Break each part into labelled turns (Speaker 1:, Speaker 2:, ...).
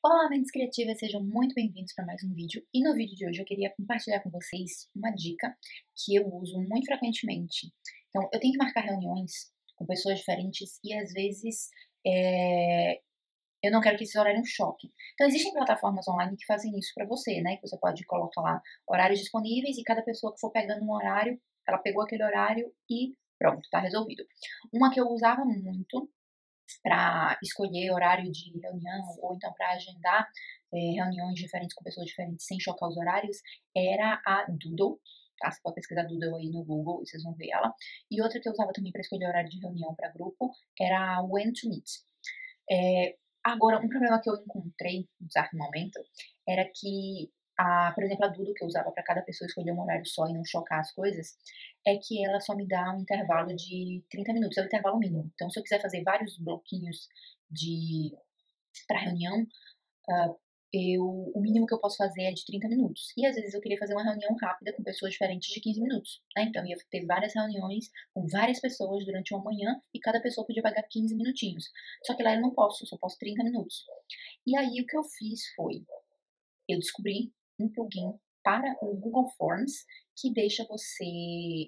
Speaker 1: Olá, mentes criativas, sejam muito bem-vindos para mais um vídeo. E no vídeo de hoje eu queria compartilhar com vocês uma dica que eu uso muito frequentemente. Então, eu tenho que marcar reuniões com pessoas diferentes e às vezes eu não quero que esse horário choque. Então, existem plataformas online que fazem isso para você, né? Que você pode colocar lá horários disponíveis e cada pessoa que for pegando um horário, ela pegou aquele horário e pronto, tá resolvido. Uma que eu usava muito para escolher horário de reunião ou então para agendar reuniões diferentes com pessoas diferentes sem chocar os horários, era a Doodle. Tá? Você pode pesquisar Doodle aí no Google e vocês vão ver ela. E outra que eu usava também para escolher horário de reunião para grupo era a When to Meet. Agora, um problema que eu encontrei em certo momento era que, por exemplo, a Dudo que eu usava para cada pessoa escolher um horário só e não chocar as coisas, é que ela só me dá um intervalo de 30 minutos, é o intervalo mínimo. Então, se eu quiser fazer vários bloquinhos de para reunião, ah, o mínimo que eu posso fazer é de 30 minutos. E às vezes eu queria fazer uma reunião rápida com pessoas diferentes de 15 minutos. Né? Então eu ia ter várias reuniões com várias pessoas durante uma manhã e cada pessoa podia pagar 15 minutinhos. Só que lá eu não posso, eu só posso 30 minutos. E aí o que eu fiz foi, eu descobri um plugin para o Google Forms que deixa você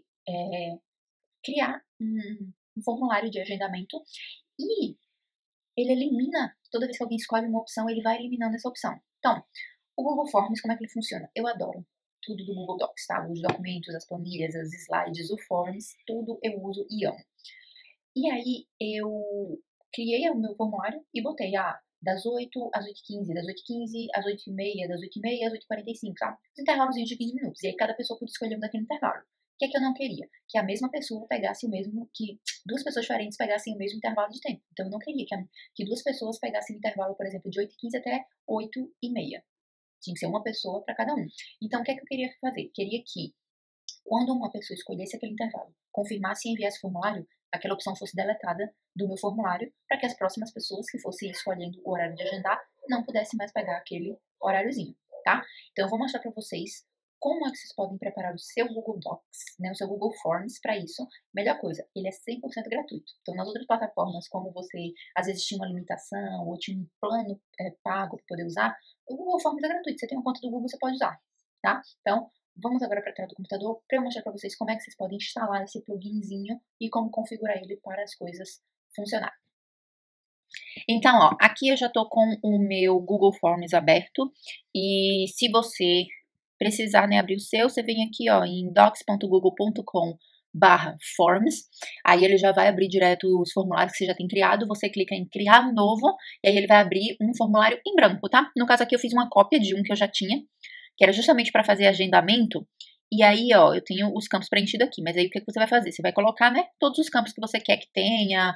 Speaker 1: criar um formulário de agendamento e ele elimina, toda vez que alguém escolhe uma opção, ele vai eliminando essa opção. Então, o Google Forms, como é que ele funciona? Eu adoro tudo do Google Docs, tá? Os documentos, as planilhas, as slides, o Forms, tudo eu uso e amo. E aí, eu criei o meu formulário e botei, das 8 às 8h15, das 8h15 às 8h30, das 8h30 às 8h45, sabe? Os intervalos de 15 minutos. E aí, cada pessoa podia escolher um daquele intervalo. O que é que eu não queria? Que a mesma pessoa pegasse o mesmo, que duas pessoas diferentes pegassem o mesmo intervalo de tempo. Então, eu não queria que duas pessoas pegassem o intervalo, por exemplo, de 8h15 até 8h30. Tinha que ser uma pessoa para cada um. Então, o que é que eu queria fazer? Queria que, quando uma pessoa escolhesse aquele intervalo, confirmasse e enviasse o formulário, aquela opção fosse deletada do meu formulário, para que as próximas pessoas que fossem escolhendo o horário de agendar não pudessem mais pegar aquele horáriozinho, tá? Então, eu vou mostrar para vocês como é que vocês podem preparar o seu Google Docs, né, o seu Google Forms para isso. Melhor coisa, ele é 100% gratuito. Então, nas outras plataformas, como você às vezes tinha uma limitação ou tinha um plano pago para poder usar, o Google Forms é gratuito. Você tem uma conta do Google, você pode usar, tá? Então, vamos agora para a tela do computador para eu mostrar para vocês como é que vocês podem instalar esse pluginzinho e como configurar ele para as coisas funcionarem. Então, ó, aqui eu já estou com o meu Google Forms aberto e se você precisar, né, abrir o seu, você vem aqui, ó, em docs.google.com/forms, aí ele já vai abrir direto os formulários que você já tem criado, você clica em criar um novo, e aí ele vai abrir um formulário em branco, tá? No caso aqui eu fiz uma cópia de um que eu já tinha, que era justamente para fazer agendamento, e aí, ó, eu tenho os campos preenchidos aqui, mas aí o que você vai fazer? Você vai colocar, né, todos os campos que você quer que tenha,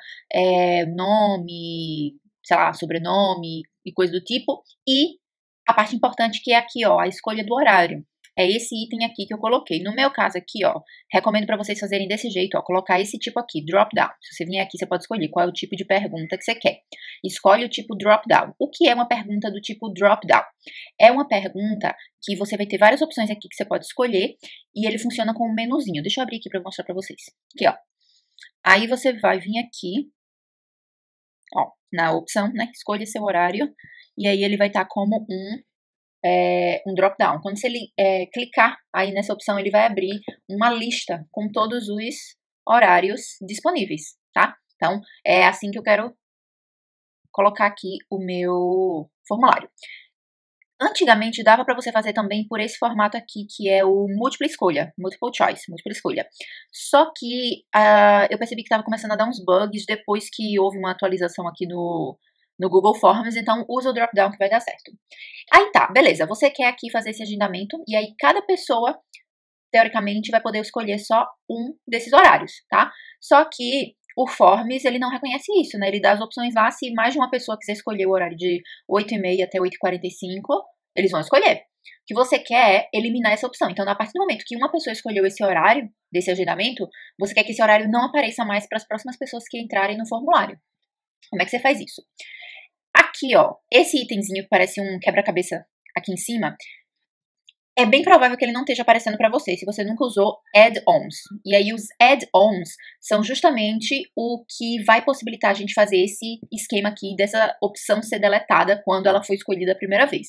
Speaker 1: nome, sei lá, sobrenome e coisa do tipo, e a parte importante que é aqui, ó, a escolha do horário. É esse item aqui que eu coloquei. No meu caso aqui, ó, recomendo para vocês fazerem desse jeito, ó, colocar esse tipo aqui, drop down. Se você vier aqui, você pode escolher qual é o tipo de pergunta que você quer. Escolhe o tipo drop down. O que é uma pergunta do tipo drop down? É uma pergunta que você vai ter várias opções aqui que você pode escolher e ele funciona com um menuzinho. Deixa eu abrir aqui para mostrar para vocês. Aqui, ó. Aí você vai vir aqui, ó, na opção, né? Escolha seu horário e aí ele vai estar como um drop-down. Quando você clicar aí nessa opção, ele vai abrir uma lista com todos os horários disponíveis, tá? Então, é assim que eu quero colocar aqui o meu formulário. Antigamente dava para você fazer também por esse formato aqui, que é o múltipla escolha, multiple choice, múltipla escolha. Só que eu percebi que estava começando a dar uns bugs depois que houve uma atualização aqui no Google Forms, então usa o drop-down que vai dar certo. Aí tá, beleza, você quer aqui fazer esse agendamento, e aí cada pessoa, teoricamente, vai poder escolher só um desses horários, tá? Só que o Forms, ele não reconhece isso, né? Ele dá as opções lá, se mais de uma pessoa quiser escolher o horário de 8h30 até 8h45, eles vão escolher. O que você quer é eliminar essa opção. Então, a partir do momento que uma pessoa escolheu esse horário, desse agendamento, você quer que esse horário não apareça mais para as próximas pessoas que entrarem no formulário. Como é que você faz isso? Aqui, ó, esse itemzinho que parece um quebra-cabeça aqui em cima, é bem provável que ele não esteja aparecendo para você se você nunca usou add-ons. E aí os add-ons são justamente o que vai possibilitar a gente fazer esse esquema aqui dessa opção ser deletada quando ela foi escolhida a primeira vez.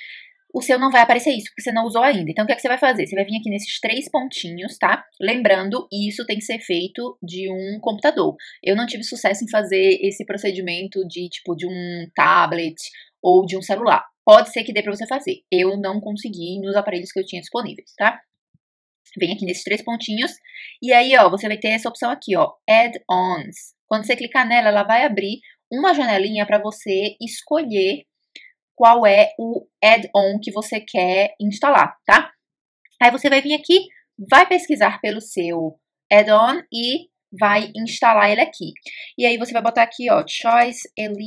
Speaker 1: O seu não vai aparecer isso, porque você não usou ainda. Então, o que é que você vai fazer? Você vai vir aqui nesses 3 pontinhos, tá? Lembrando, isso tem que ser feito de um computador. Eu não tive sucesso em fazer esse procedimento de um tablet ou de um celular. Pode ser que dê pra você fazer. Eu não consegui nos aparelhos que eu tinha disponíveis, tá? Vem aqui nesses 3 pontinhos. E aí, ó, você vai ter essa opção aqui, ó, Add-ons. Quando você clicar nela, ela vai abrir uma janelinha para você escolher qual é o add-on que você quer instalar, tá? Aí você vai vir aqui, vai pesquisar pelo seu add-on e vai instalar ele aqui. E aí você vai botar aqui, ó, Choice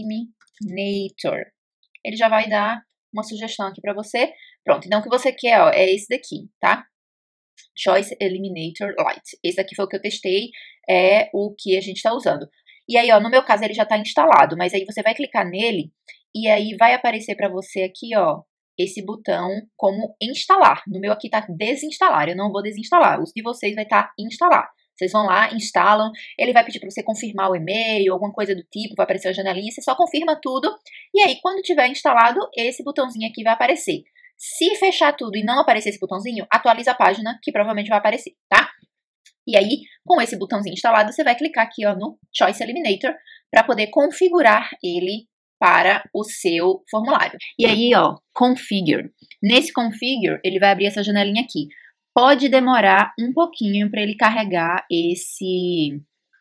Speaker 1: Eliminator. Ele já vai dar uma sugestão aqui para você. Pronto, então o que você quer, ó, é esse daqui, tá? Choice Eliminator Lite. Esse aqui foi o que eu testei, é o que a gente está usando. E aí, ó, no meu caso ele já está instalado, mas aí você vai clicar nele e aí vai aparecer para você aqui, ó, esse botão como instalar. No meu aqui tá desinstalar, eu não vou desinstalar. Os de vocês vai estar instalar. Vocês vão lá, instalam, ele vai pedir para você confirmar o e-mail, alguma coisa do tipo, vai aparecer a janelinha, você só confirma tudo. E aí, quando tiver instalado, esse botãozinho aqui vai aparecer. Se fechar tudo e não aparecer esse botãozinho, atualiza a página, que provavelmente vai aparecer, tá? E aí, com esse botãozinho instalado, você vai clicar aqui, ó, no Choice Eliminator para poder configurar ele para o seu formulário. E aí, ó, Configure. Nesse Configure, ele vai abrir essa janelinha aqui. Pode demorar um pouquinho para ele carregar esse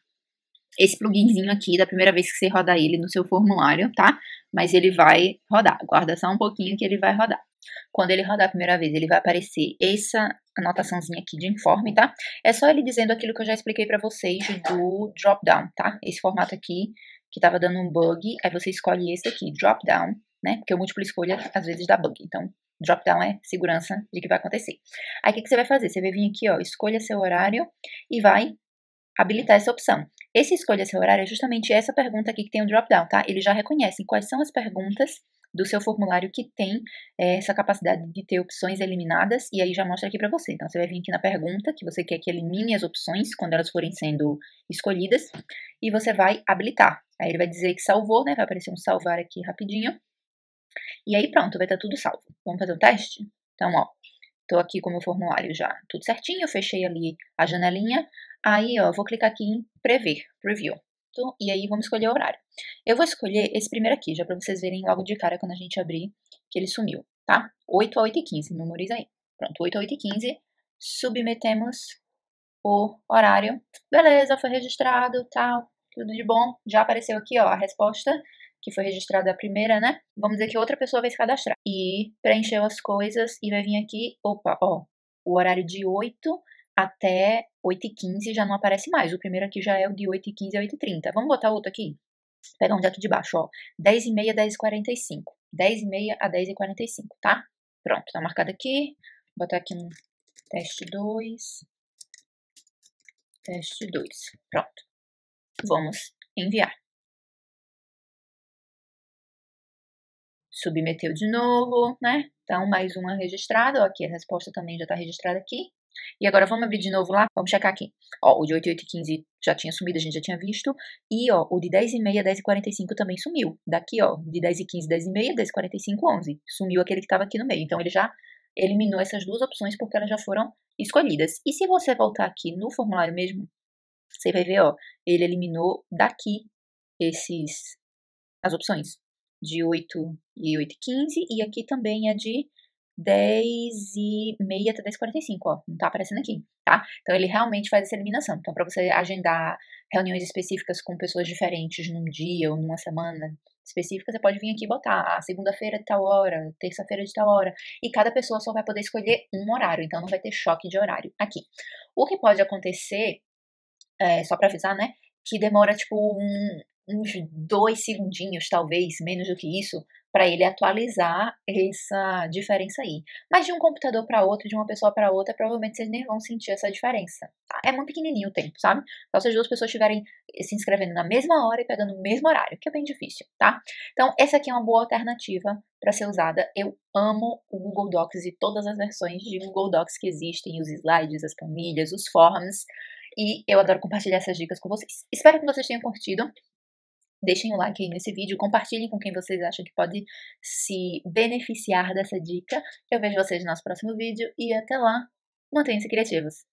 Speaker 1: pluginzinho aqui da primeira vez que você rodar ele no seu formulário, tá? Mas ele vai rodar. Aguarda só um pouquinho que ele vai rodar. Quando ele rodar a primeira vez, ele vai aparecer essa anotaçãozinha aqui de informe, tá? É só ele dizendo aquilo que eu já expliquei pra vocês do drop-down, tá? Esse formato aqui, que tava dando um bug, aí você escolhe esse aqui, drop-down, né? Porque o múltipla escolha, às vezes, dá bug. Então, drop-down é segurança de que vai acontecer. Aí, o que você vai fazer? Você vai vir aqui, ó, escolha seu horário e vai habilitar essa opção. Esse escolha seu horário é justamente essa pergunta aqui que tem o drop-down, tá? Ele já reconhece quais são as perguntas do seu formulário que tem essa capacidade de ter opções eliminadas, e aí já mostra aqui para você. Então, você vai vir aqui na pergunta, que você quer que elimine as opções quando elas forem sendo escolhidas, e você vai habilitar. Aí ele vai dizer que salvou, né? Vai aparecer um salvar aqui rapidinho. E aí pronto, vai estar tudo salvo. Vamos fazer um teste? Então, ó, tô aqui com o meu formulário já tudo certinho, eu fechei ali a janelinha. Aí, ó, vou clicar aqui em prever, preview. E aí vamos escolher o horário. Eu vou escolher esse primeiro aqui, já para vocês verem logo de cara quando a gente abrir que ele sumiu, tá? 8 a 8h15, memoriza aí. Pronto, 8 a 8h15, submetemos o horário. Beleza, foi registrado, tal, tudo de bom. Já apareceu aqui, ó, a resposta, que foi registrada a primeira, né? Vamos dizer que outra pessoa vai se cadastrar. E preencheu as coisas e vai vir aqui, opa, ó, o horário de 8 até 8h15 já não aparece mais. O primeiro aqui já é o de 8h15 a 8h30. Vamos botar outro aqui? Pega um daqui de baixo, ó. 10h30 a 10h45. 10h30 a 10h45, tá? Pronto, tá marcado aqui. Vou botar aqui um teste 2. Teste 2. Pronto. Vamos enviar. Submeteu de novo, né? Então, mais uma registrada. Ó, aqui a resposta também já tá registrada aqui. E agora vamos abrir de novo lá, vamos checar aqui. Ó, o de 8 e 8h15 já tinha sumido, a gente já tinha visto. E, ó, o de 10h30 a 10h45 também sumiu. Daqui, ó, de 10h15, 10h30, 10h45, 11. Sumiu aquele que estava aqui no meio. Então, ele já eliminou essas duas opções porque elas já foram escolhidas. E se você voltar aqui no formulário mesmo, você vai ver, ó, ele eliminou daqui as opções de 8 e 8h15. E aqui também é de 10h30 até 10h45, ó, não tá aparecendo aqui, tá? Então, ele realmente faz essa eliminação. Então, para você agendar reuniões específicas com pessoas diferentes num dia ou numa semana específica, você pode vir aqui e botar a segunda-feira de tal hora, terça-feira de tal hora, e cada pessoa só vai poder escolher um horário, então não vai ter choque de horário aqui. O que pode acontecer, só para avisar, né, que demora, tipo, uns 2 segundinhos, talvez, menos do que isso, para ele atualizar essa diferença aí. Mas de um computador para outro, de uma pessoa para outra, provavelmente vocês nem vão sentir essa diferença, tá? É muito pequenininho o tempo, sabe? Só se as duas pessoas estiverem se inscrevendo na mesma hora e pegando o mesmo horário, que é bem difícil, tá? Então, essa aqui é uma boa alternativa para ser usada. Eu amo o Google Docs e todas as versões de Google Docs que existem, os slides, as planilhas, os forms, e eu adoro compartilhar essas dicas com vocês. Espero que vocês tenham curtido. Deixem o like aí nesse vídeo, compartilhem com quem vocês acham que pode se beneficiar dessa dica. Eu vejo vocês no nosso próximo vídeo e até lá, mantenham-se criativos!